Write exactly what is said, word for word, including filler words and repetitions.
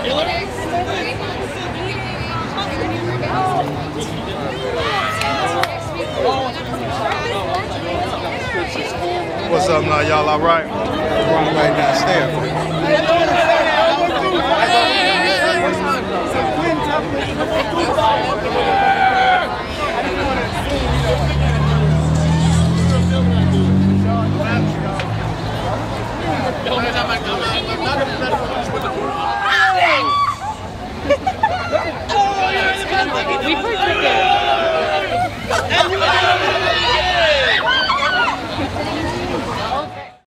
What's up now, y'all? All right? Right downstairs.